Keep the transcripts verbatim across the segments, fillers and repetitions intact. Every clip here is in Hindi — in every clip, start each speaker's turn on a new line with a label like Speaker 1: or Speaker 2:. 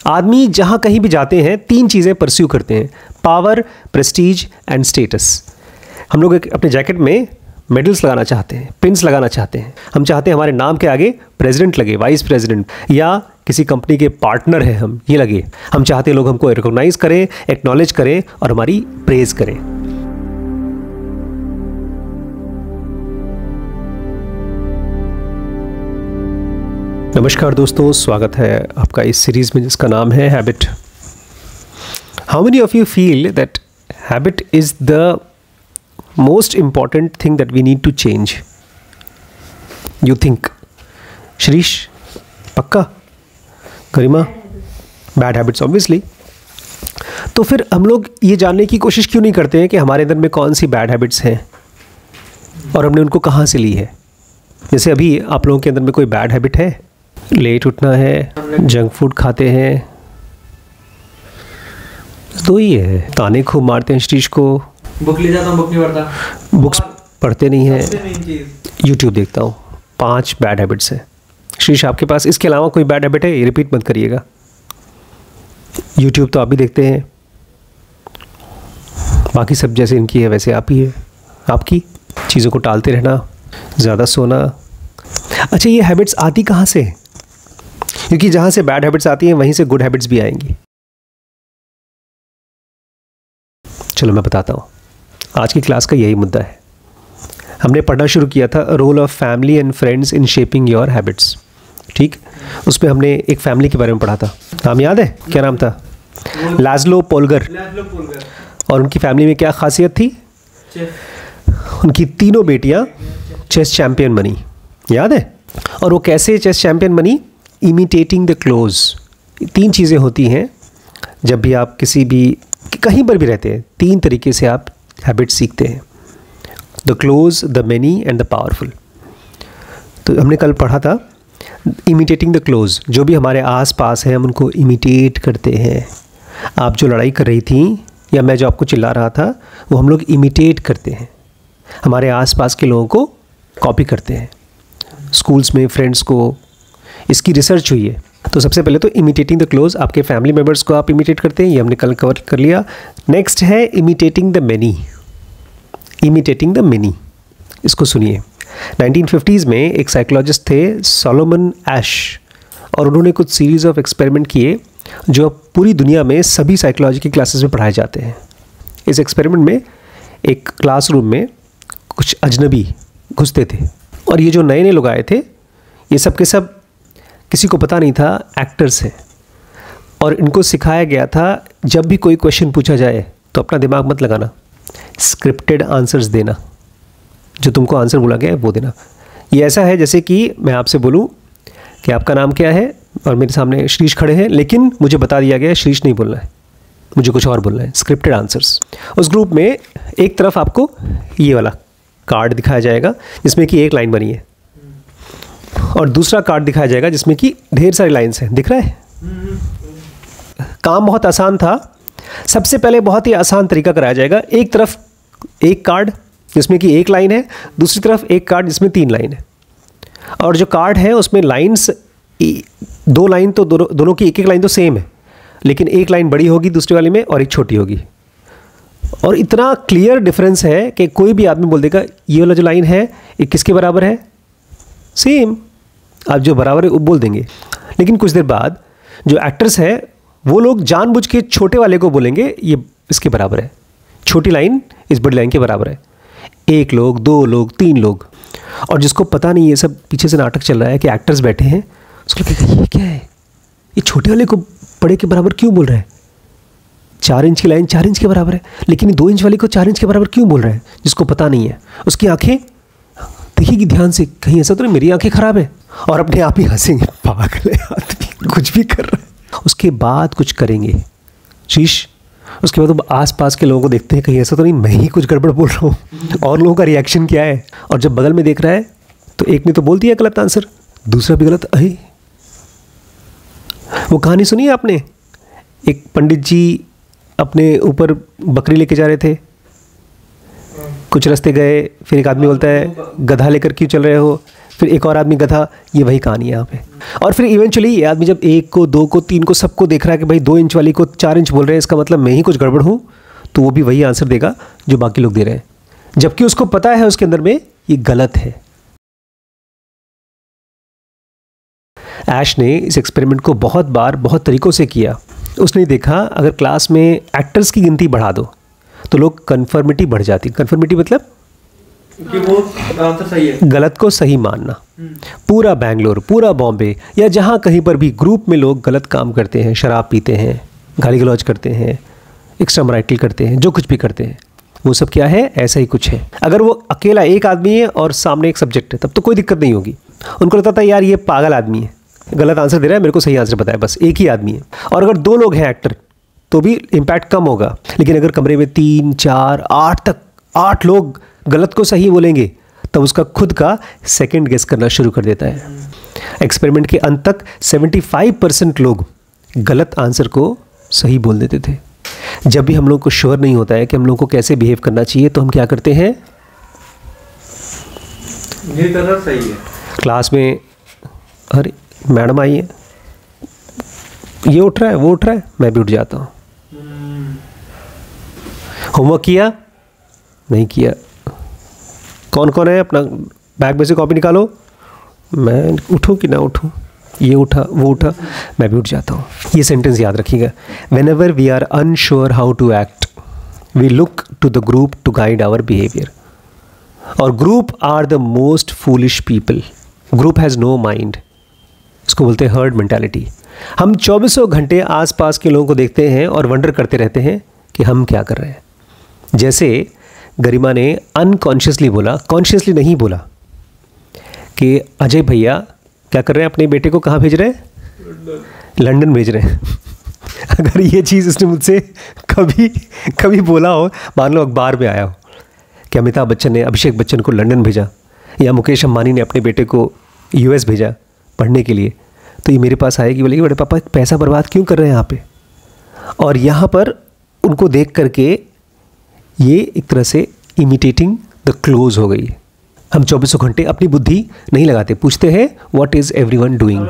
Speaker 1: आदमी जहाँ कहीं भी जाते हैं तीन चीज़ें परस्यू करते हैं, पावर, प्रेस्टीज एंड स्टेटस। हम लोग एक अपने जैकेट में मेडल्स लगाना चाहते हैं, पिन्स लगाना चाहते हैं। हम चाहते हैं हमारे नाम के आगे प्रेसिडेंट लगे, वाइस प्रेसिडेंट, या किसी कंपनी के पार्टनर हैं हम, ये लगे। हम चाहते हैं लोग हमको रिकॉग्नाइज करें, एक्नॉलेज करें और हमारी प्रेज करें। नमस्कार दोस्तों, स्वागत है आपका इस सीरीज़ में जिसका नाम है habit. How many of you feel that habit is the most important thing that we need to change? You think? Shrish पक्का? गरिमा? Bad habits obviously. तो फिर हम लोग ये जानने की कोशिश क्यों नहीं करते हैं कि हमारे अंदर में कौन सी बैड हैबिट्स हैं और हमने उनको कहाँ से ली है? जैसे अभी आप लोगों के अंदर में कोई बैड हैबिट है? लेट उठना है, जंक फूड खाते हैं, दो ही है। ताने खूब मारते हैं श्रीश को,
Speaker 2: बुक ले जाता हूँ, बुक नहीं पढ़ता,
Speaker 1: बुक्स पढ़ते नहीं हैं, यूट्यूब देखता हूँ। पांच बैड हैबिट्स हैं। श्रीश आपके पास इसके अलावा कोई बैड हैबिट है? ये रिपीट मत करिएगा। यूट्यूब तो आप भी देखते हैं, बाकी सब जैसे इनकी है वैसे आप ही है। आपकी चीज़ों को टालते रहना, ज़्यादा सोना। अच्छा, ये हैबिट्स आती कहाँ से? क्योंकि जहाँ से बैड हैबिट्स आती हैं वहीं से गुड हैबिट्स भी आएंगी। चलो मैं बताता हूँ, आज की क्लास का यही मुद्दा है। हमने पढ़ना शुरू किया था role of family and friends in shaping your habits. ठीक, उसमें हमने एक फैमिली के बारे में पढ़ा था। नाम याद है? क्या नाम था? Laszlo Polgar. और उनकी फैमिली में क्या खासियत थी? उनकी तीनों बेटियाँ चेस चैम्पियन बनी, याद है? और वो कैसे चेस चैम्पियन बनी? Imitating the close. तीन चीज़ें होती हैं जब भी आप किसी भी कहीं पर भी रहते हैं, तीन तरीके से आप हैबिट सीखते हैं, the close, the many and the powerful. तो हमने कल पढ़ा था इमिटेटिंग द क्लोज। जो भी हमारे आस पास है हम उनको इमिटेट करते हैं। आप जो लड़ाई कर रही थी या मैं जो आपको चिल्ला रहा था वो हम लोग इमिटेट करते हैं, हमारे आसपास के लोगों को कॉपी करते हैं। स्कूल्स में फ्रेंड्स को, इसकी रिसर्च हुई है। तो सबसे पहले तो इमिटेटिंग द क्लोज, आपके फैमिली मेम्बर्स को आप इमिटेट करते हैं, ये हमने कल कवर कर लिया। नेक्स्ट है imitating the many. Imitating the many, इसको सुनिए। नाइनटीन फिफ्टीज़ में एक साइकोलॉजिस्ट थे सोलोमन एश, और उन्होंने कुछ सीरीज़ ऑफ एक्सपेरिमेंट किए जो पूरी दुनिया में सभी साइकोलॉजी की क्लासेस में पढ़ाए जाते हैं। इस एक्सपेरिमेंट में एक क्लासरूम में कुछ अजनबी घुसते थे, और ये जो नए नए लोग आए थे ये सब के सब किसी को पता नहीं था एक्टर्स हैं। और इनको सिखाया गया था जब भी कोई क्वेश्चन पूछा जाए तो अपना दिमाग मत लगाना, स्क्रिप्टेड आंसर्स देना, जो तुमको आंसर बोला गया है वो देना। ये ऐसा है जैसे कि मैं आपसे बोलूँ कि आपका नाम क्या है और मेरे सामने श्रीश खड़े हैं, लेकिन मुझे बता दिया गया है श्रीश नहीं बोलना है, मुझे कुछ और बोलना है, स्क्रिप्टेड आंसर्स। उस ग्रुप में एक तरफ आपको ये वाला कार्ड दिखाया जाएगा जिसमें कि एक लाइन बनी है, और दूसरा कार्ड दिखाया जाएगा जिसमें कि ढेर सारी लाइन्स हैं। दिख रहा है? काम बहुत आसान था। सबसे पहले बहुत ही आसान तरीका कराया जाएगा। एक तरफ एक कार्ड जिसमें कि एक लाइन है, दूसरी तरफ एक कार्ड जिसमें तीन लाइन है, और जो कार्ड है उसमें लाइन्स, दो लाइन तो दोनों दोनों की एक एक लाइन तो सेम है, लेकिन एक लाइन बड़ी होगी दूसरी वाली में और एक छोटी होगी। और इतना क्लियर डिफरेंस है कि कोई भी आदमी बोल देगा ये वाला जो लाइन है ये किसके बराबर है? सेम। आप जो बराबर है वो बोल देंगे। लेकिन कुछ देर बाद जो एक्टर्स हैं वो लोग जानबूझ के छोटे वाले को बोलेंगे ये इसके बराबर है, छोटी लाइन इस बड़ी लाइन के बराबर है। एक लोग, दो लोग, तीन लोग, और जिसको पता नहीं ये सब पीछे से नाटक चल रहा है कि एक्टर्स बैठे हैं, उसको लगेगा ये क्या है, ये छोटे वाले को बड़े के बराबर क्यों बोल रहा है? चार इंच की लाइन चार इंच के बराबर है, लेकिन दो इंच वाले को चार इंच के बराबर क्यों बोल रहा है? जिसको पता नहीं है उसकी आंखें देखिएगी ध्यान से, कहीं ऐसा तो नहीं मेरी आंखें खराब है, और अपने आप ही हंसेंगे, पागल है आदमी, कुछ भी कर रहा है। उसके बाद कुछ करेंगे शीश, उसके बाद तो आसपास के लोगों को देखते हैं कहीं ऐसा तो नहीं मैं ही कुछ गड़बड़ बोल रहा हूँ, और लोगों का रिएक्शन क्या है। और जब बगल में देख रहा है तो एक ने तो बोल दिया गलत आंसर, दूसरा भी गलत। अरे वो कहानी सुनी है आपने? एक पंडित जी अपने ऊपर बकरी लेके जा रहे थे, कुछ रास्ते गए, फिर एक आदमी बोलता है गधा लेकर क्यों चल रहे हो? फिर एक और आदमी गधा, ये वही कहानी है यहाँ पे। और फिर इवेंचुअली ये आदमी जब एक को, दो को, तीन को, सबको देख रहा है कि भाई दो इंच वाली को चार इंच बोल रहे हैं, इसका मतलब मैं ही कुछ गड़बड़ हूँ, तो वो भी वही आंसर देगा जो बाकी लोग दे रहे हैं, जबकि उसको पता है उसके अंदर में ये गलत है। ऐश ने इस एक्सपेरिमेंट को बहुत बार बहुत तरीक़ों से किया। उसने देखा अगर क्लास में एक्टर्स की गिनती बढ़ा दो तो लोग कन्फर्मिटी बढ़ जाती। कन्फर्मिटी मतलब
Speaker 2: कि वो आंसर सही है,
Speaker 1: गलत को सही मानना। पूरा बैंगलोर, पूरा बॉम्बे या जहाँ कहीं पर भी ग्रुप में लोग गलत काम करते हैं, शराब पीते हैं, गाली गलौज करते हैं, एक्स्ट्रा मराइटल करते हैं, जो कुछ भी करते हैं, वो सब क्या है, ऐसा ही कुछ है। अगर वो अकेला एक आदमी है और सामने एक सब्जेक्ट है तब तो कोई दिक्कत नहीं होगी। उनको लगता था यार ये पागल आदमी है, गलत आंसर दे रहा है, मेरे को सही आंसर बताया, बस एक ही आदमी है। और अगर दो लोग हैं एक्टर तो भी इम्पैक्ट कम होगा। लेकिन अगर कमरे में तीन, चार, आठ तक आठ लोग गलत को सही बोलेंगे तब उसका खुद का सेकंड गेस करना शुरू कर देता है। एक्सपेरिमेंट के अंत तक पचहत्तर परसेंट लोग गलत आंसर को सही बोल देते थे। जब भी हम लोग को श्योर नहीं होता है कि हम लोग को कैसे बिहेव करना चाहिए तो हम क्या करते हैं,
Speaker 2: ये करना सही है।
Speaker 1: क्लास में अरे मैडम आई है, ये उठ रहा है, वो उठ रहा है, मैं भी उठ जाता हूँ। होमवर्क किया नहीं किया, कौन कौन है, अपना बैग में से कॉपी निकालो, मैं उठूं कि ना उठूं, ये उठा वो उठा, मैं भी उठ जाता हूँ। ये सेंटेंस याद रखिएगा, whenever we are unsure how to act we look to the group to guide our behaviour. और group are the most foolish people, group has no mind, इसको बोलते हैं हर्ड मेंटालिटी। हम चौबीसों घंटे आसपास के लोगों को देखते हैं और वंडर करते रहते हैं कि हम क्या कर रहे हैं। जैसे गरिमा ने अनकॉन्शियसली बोला, कॉन्शियसली नहीं बोला, कि अजय भैया क्या कर रहे हैं, अपने बेटे को कहाँ भेज रहे हैं, लंदन भेज रहे हैं। अगर ये चीज़ इसने मुझसे कभी कभी बोला हो, मान लो अखबार में आया हो कि अमिताभ बच्चन ने अभिषेक बच्चन को लंदन भेजा या मुकेश अंबानी ने अपने बेटे को यूएस भेजा पढ़ने के लिए, तो ये मेरे पास आएगी, बोलेगी बड़े पापा पैसा बर्बाद क्यों कर रहे हैं यहाँ पे। और यहाँ पर उनको देख करके ये एक तरह से इमिटेटिंग द क्लोज हो गई। हम चौबीसों घंटे अपनी बुद्धि नहीं लगाते, पूछते हैं व्हाट इज़ एवरीवन डूइंग।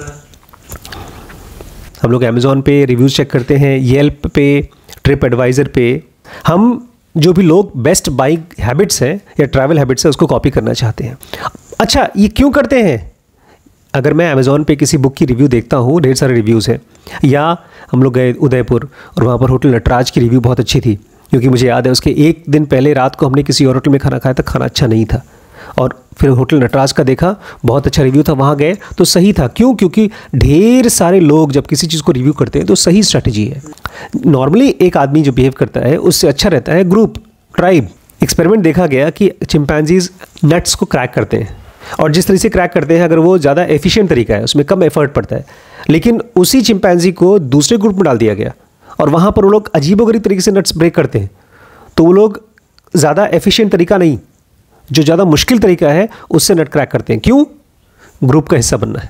Speaker 1: हम लोग अमेज़ॉन पे रिव्यूज़ चेक करते हैं, येल्प पे, ट्रिप एडवाइज़र पे। हम जो भी लोग बेस्ट बाइक हैबिट्स हैं या ट्रैवल हैबिट्स हैं उसको कॉपी करना चाहते हैं। अच्छा, ये क्यों करते हैं? अगर मैं अमेज़ॉन पे किसी बुक की रिव्यू देखता हूँ, ढेर सारे रिव्यूज़ हैं, या हम लोग गए उदयपुर और वहाँ पर होटल नटराज की रिव्यू बहुत अच्छी थी, क्योंकि मुझे याद है उसके एक दिन पहले रात को हमने किसी और होटल में खाना खाया था, खाना अच्छा नहीं था, और फिर होटल नटराज का देखा, बहुत अच्छा रिव्यू था, वहाँ गए तो सही था। क्यों? क्योंकि ढेर सारे लोग जब किसी चीज़ को रिव्यू करते हैं तो सही स्ट्रैटेजी है। नॉर्मली एक आदमी जो बिहेव करता है उससे अच्छा रहता है ग्रुप, ट्राइब। एक्सपेरिमेंट देखा गया कि चिंपैंजीज नट्स को क्रैक करते हैं, और जिस तरह से क्रैक करते हैं अगर वो ज़्यादा एफिशिएंट तरीका है, उसमें कम एफर्ट पड़ता है, लेकिन उसी चिंपैंजी को दूसरे ग्रुप में डाल दिया गया और वहाँ पर वो लोग अजीबोगरीब तरीके से नट्स ब्रेक करते हैं, तो वो लोग ज़्यादा एफिशिएंट तरीका नहीं, जो ज़्यादा मुश्किल तरीका है उससे नट क्रैक करते हैं। क्यों? ग्रुप का हिस्सा बनना है।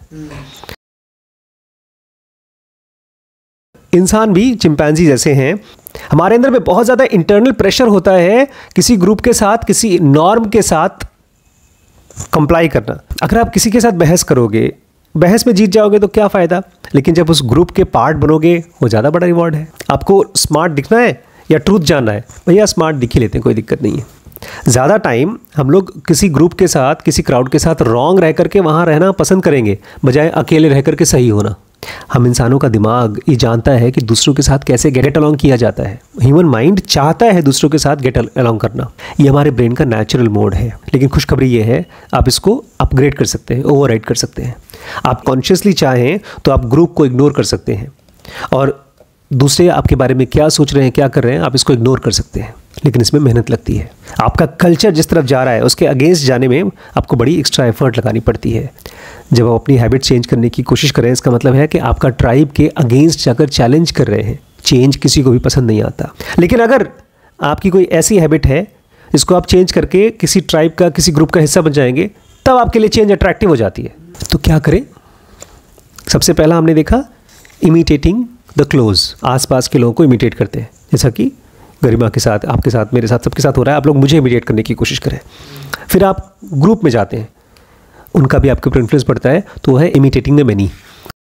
Speaker 1: इंसान भी चिंपैंजी जैसे हैं, हमारे अंदर में बहुत ज़्यादा इंटरनल प्रेशर होता है किसी ग्रुप के साथ, किसी नॉर्म के साथ कंप्लाई करना। अगर आप किसी के साथ बहस करोगे, बहस में जीत जाओगे तो क्या फ़ायदा, लेकिन जब उस ग्रुप के पार्ट बनोगे वो ज़्यादा बड़ा रिवॉर्ड है। आपको स्मार्ट दिखना है या ट्रूथ जानना है, भैया स्मार्ट दिख ही लेते हैं, कोई दिक्कत नहीं है। ज़्यादा टाइम हम लोग किसी ग्रुप के साथ, किसी क्राउड के साथ रॉन्ग रह करके वहाँ रहना पसंद करेंगे, बजाय अकेले रह करके सही होना। हम इंसानों का दिमाग ये जानता है कि दूसरों के साथ कैसे गेट अलॉन्ग किया जाता है। ह्यूमन माइंड चाहता है दूसरों के साथ गेट अलॉन्ग करना, ये हमारे ब्रेन का नेचुरल मोड है। लेकिन खुशखबरी ये है, आप इसको अपग्रेड कर सकते हैं, ओवरराइड कर सकते हैं। आप कॉन्शियसली चाहें तो आप ग्रुप को इग्नोर कर सकते हैं, और दूसरे आपके बारे में क्या सोच रहे हैं, क्या कर रहे हैं, आप इसको इग्नोर कर सकते हैं। लेकिन इसमें मेहनत लगती है। आपका कल्चर जिस तरफ जा रहा है उसके अगेंस्ट जाने में आपको बड़ी एक्स्ट्रा एफर्ट लगानी पड़ती है। जब आप अपनी हैबिट चेंज करने की कोशिश कर रहे हैं, इसका मतलब है कि आपका ट्राइब के अगेंस्ट जाकर चैलेंज कर रहे हैं। चेंज किसी को भी पसंद नहीं आता, लेकिन अगर आपकी कोई ऐसी हैबिट है जिसको आप चेंज करके किसी ट्राइब का, किसी ग्रुप का हिस्सा बन जाएंगे, तब आपके लिए चेंज अट्रैक्टिव हो जाती है। तो क्या करें? सबसे पहला हमने देखा इमिटेटिंग द क्लोज, आसपास के लोगों को इमिटेट करते हैं, जैसा कि गरिमा के साथ, आपके साथ, मेरे साथ, सबके साथ हो रहा है। आप लोग मुझे इमिटेट करने की कोशिश करें। फिर आप ग्रुप में जाते हैं, उनका भी आपके ऊपर इन्फ्लुएंस पड़ता है, तो वो है इमिटेटिंग द मैनी।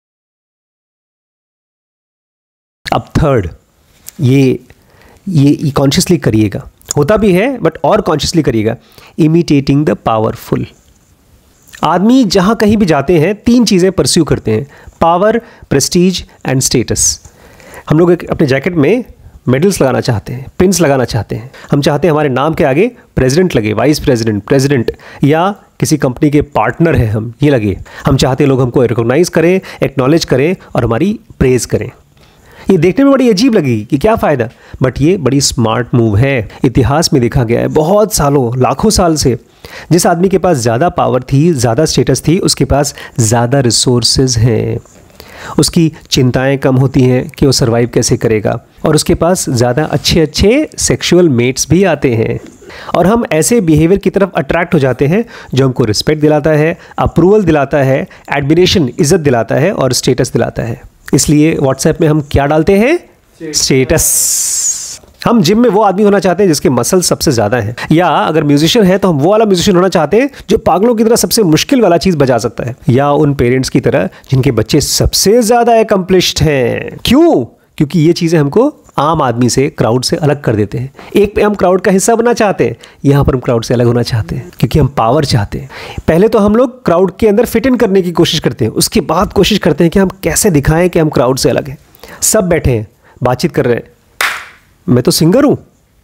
Speaker 1: अब थर्ड, ये ये कॉन्शियसली करिएगा, होता भी है बट और कॉन्शियसली करिएगा, इमिटेटिंग द पावरफुल। आदमी जहाँ कहीं भी जाते हैं तीन चीज़ें परस्यू करते हैं, पावर, प्रेस्टीज एंड स्टेटस। हम लोग एक अपने जैकेट में मेडल्स लगाना चाहते हैं, पिन्स लगाना चाहते हैं, हम चाहते हैं हमारे नाम के आगे प्रेसिडेंट लगे, वाइस प्रेसिडेंट, प्रेसिडेंट, या किसी कंपनी के पार्टनर हैं हम, ये लगे। हम चाहते हैं लोग हमको रिकॉग्नाइज करें, एक्नॉलेज करें और हमारी प्रेज करें। ये देखने में बड़ी अजीब लगी कि क्या फ़ायदा, बट ये बड़ी स्मार्ट मूव है। इतिहास में देखा गया है बहुत सालों, लाखों साल से, जिस आदमी के पास ज़्यादा पावर थी, ज़्यादा स्टेटस थी, उसके पास ज़्यादा रिसोर्सेज हैं, उसकी चिंताएं कम होती हैं कि वो सरवाइव कैसे करेगा, और उसके पास ज़्यादा अच्छे अच्छे सेक्सुअल मेट्स भी आते हैं। और हम ऐसे बिहेवियर की तरफ अट्रैक्ट हो जाते हैं जो हमको रिस्पेक्ट दिलाता है, अप्रूवल दिलाता है, एडमिरेशन, इज्जत दिलाता है और स्टेटस दिलाता है। इसलिए व्हाट्सएप में हम क्या डालते हैं? स्टेटस। हम जिम में वो आदमी होना चाहते हैं जिसके मसल सबसे ज़्यादा हैं, या अगर म्यूजिशियन है तो हम वो वाला म्यूजिशियन होना चाहते हैं जो पागलों की तरह सबसे मुश्किल वाला चीज़ बजा सकता है, या उन पेरेंट्स की तरह जिनके बच्चे सबसे ज़्यादा एकम्प्लिश्ड हैं। क्यों? क्योंकि ये चीज़ें हमको आम आदमी से, क्राउड से अलग कर देते हैं। एक पे हम क्राउड का हिस्सा बनना चाहते हैं, यहाँ पर हम क्राउड से अलग होना चाहते हैं क्योंकि हम पावर चाहते हैं। पहले तो हम लोग क्राउड के अंदर फिट इन करने की कोशिश करते हैं, उसके बाद कोशिश करते हैं कि हम कैसे दिखाएं कि हम क्राउड से अलग हैं। सब बैठे हैं, बातचीत कर रहे हैं, मैं तो सिंगर हूँ।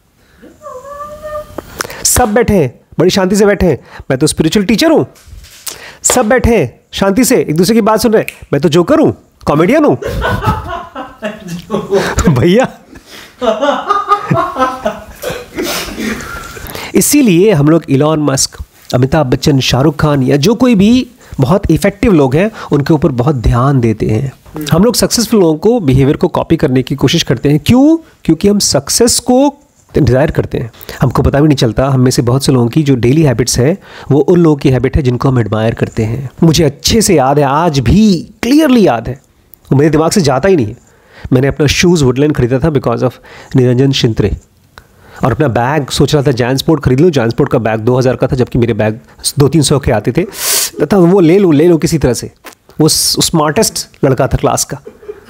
Speaker 1: सब बैठे हैं, बड़ी शांति से बैठे हैं, मैं तो स्पिरिचुअल टीचर हूँ। सब बैठे हैं शांति से, एक दूसरे की बात सुन रहे हैं, मैं तो जोकर हूँ, कॉमेडियन हूँ। भैया इसीलिए हम लोग इलॉन मस्क, अमिताभ बच्चन, शाहरुख खान या जो कोई भी बहुत इफेक्टिव लोग हैं उनके ऊपर बहुत ध्यान देते हैं। हम लोग सक्सेसफुल लोगों को बिहेवियर को कॉपी करने की कोशिश करते हैं। क्यों? क्योंकि हम सक्सेस को डिज़ायर करते हैं। हमको पता भी नहीं चलता, हम में से बहुत से लोगों की जो डेली हैबिट्स है वो उन लोगों की हैबिट है जिनको हम एडमायर करते हैं। मुझे अच्छे से याद है, आज भी क्लियरली याद है, वो मेरे दिमाग से जाता ही नहीं है। मैंने अपना शूज़ वुडलैंड खरीदा था बिकॉज ऑफ निरंजन शिंत्रे, और अपना बैग सोच रहा था जैनस्पोर्ट खरीद लूँ। जैनस्पोर्ट का बैग दो हज़ार का था, जबकि मेरे बैग दो तीन सौ के आते थे। तथा वो ले लूँ ले लूँ किसी तरह से। वो स्मार्टेस्ट लड़का था क्लास का।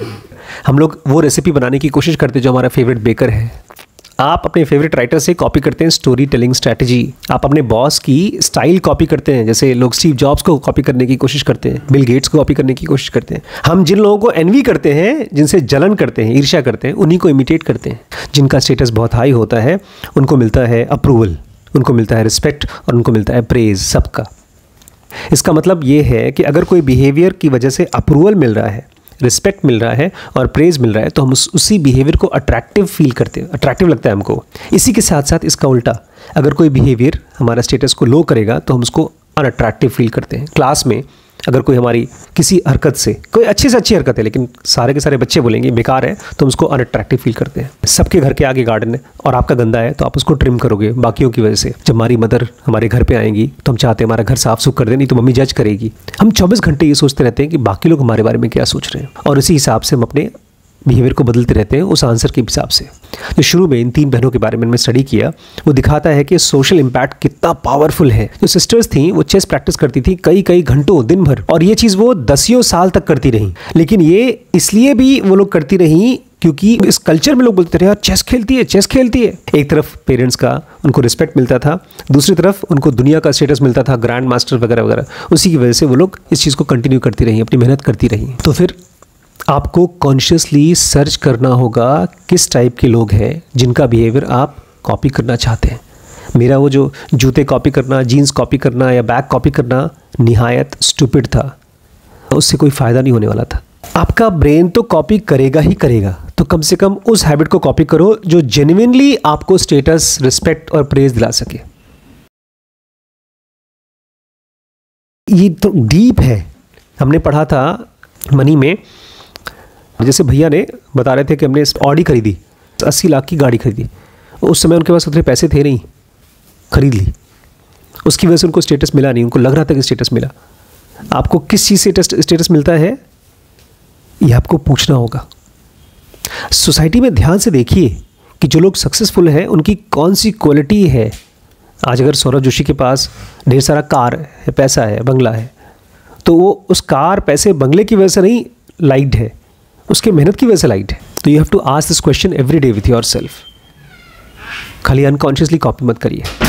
Speaker 1: हम लोग वो रेसिपी बनाने की कोशिश करते जो हमारा फेवरेट बेकर है। आप अपने फेवरेट राइटर से कॉपी करते हैं स्टोरी टेलिंग स्ट्रैटेजी। आप अपने बॉस की स्टाइल कॉपी करते हैं, जैसे लोग स्टीव जॉब्स को कॉपी करने की कोशिश करते हैं, बिल गेट्स को कॉपी करने की कोशिश करते हैं। हम जिन लोगों को एनवी करते हैं, जिनसे जलन करते हैं, ईर्ष्या करते हैं, उन्हीं को इमिटेट करते हैं। जिनका स्टेटस बहुत हाई होता है उनको मिलता है अप्रूवल, उनको मिलता है रिस्पेक्ट और उनको मिलता है प्रेज, सबका। इसका मतलब ये है कि अगर कोई बिहेवियर की वजह से अप्रूवल मिल रहा है, रिस्पेक्ट मिल रहा है और प्रेज मिल रहा है, तो हम उस उसी बिहेवियर को अट्रैक्टिव फील करते हैं, अट्रैक्टिव लगता है हमको। इसी के साथ साथ इसका उल्टा, अगर कोई बिहेवियर हमारा स्टेटस को लो करेगा तो हम उसको अनअट्रैक्टिव फील करते हैं। क्लास में अगर कोई हमारी किसी हरकत से, कोई अच्छी से अच्छी हरकत है लेकिन सारे के सारे बच्चे बोलेंगे बेकार है, तो हम उसको अनअट्रैक्टिव फील करते हैं। सबके घर के आगे गार्डन है और आपका गंदा है तो आप उसको ट्रिम करोगे बाकियों की वजह से। जब हमारी मदर हमारे घर पे आएंगी तो हम चाहते हैं हमारा घर साफ सुख कर दे, नहीं तो मम्मी जज करेगी। हम चौबीस घंटे ये सोचते रहते हैं कि बाकी लोग हमारे बारे में क्या सोच रहे हैं, और इसी हिसाब से हम अपने बिहेवियर को बदलते रहते हैं उस आंसर के हिसाब से। जो शुरू में इन तीन बहनों के बारे में मैंने स्टडी किया, वो दिखाता है कि सोशल इम्पैक्ट कितना पावरफुल है। जो सिस्टर्स थीं वो चेस प्रैक्टिस करती थी कई कई घंटों, दिन भर, और ये चीज़ वो दसियों साल तक करती रही। लेकिन ये इसलिए भी वो लोग करती रही क्योंकि इस कल्चर में लोग बोलते थे यार चेस खेलती है, चेस खेलती है। एक तरफ पेरेंट्स का उनको रिस्पेक्ट मिलता था, दूसरी तरफ उनको दुनिया का स्टेटस मिलता था, ग्रैंड मास्टर वगैरह वगैरह। उसी की वजह से वो लोग इस चीज़ को कंटिन्यू करती रही, अपनी मेहनत करती रही। तो फिर आपको कॉन्शियसली सर्च करना होगा किस टाइप के लोग हैं जिनका बिहेवियर आप कॉपी करना चाहते हैं। मेरा वो जो जूते कॉपी करना, जीन्स कॉपी करना या बैग कॉपी करना निहायत स्टूपिड था, उससे कोई फ़ायदा नहीं होने वाला था। आपका ब्रेन तो कॉपी करेगा ही करेगा, तो कम से कम उस हैबिट को कॉपी करो जो जेन्युइनली आपको स्टेटस, रिस्पेक्ट और प्रेज दिला सके। ये तो डीप है। हमने पढ़ा था मनी में, जैसे भैया ने बता रहे थे कि हमने ऑडी खरीदी, अस्सी लाख की गाड़ी खरीदी। उस समय उनके पास उतने पैसे थे नहीं, खरीद ली। उसकी वजह से उनको स्टेटस मिला नहीं, उनको लग रहा था कि स्टेटस मिला। आपको किस चीज़ से स्टेटस मिलता है ये आपको पूछना होगा। सोसाइटी में ध्यान से देखिए कि जो लोग सक्सेसफुल हैं उनकी कौन सी क्वालिटी है आज अगर सौरभ जोशी के पास ढेर सारा कार है, पैसा है, बंगला है, तो वो उस कार, पैसे, बंगले की वजह से नहीं लाइक्ड है, उसके मेहनत की वजह से लाइक्ड है। तो you have to ask this question every day with yourself, खाली अनकॉन्शियसली कॉपी मत करिए।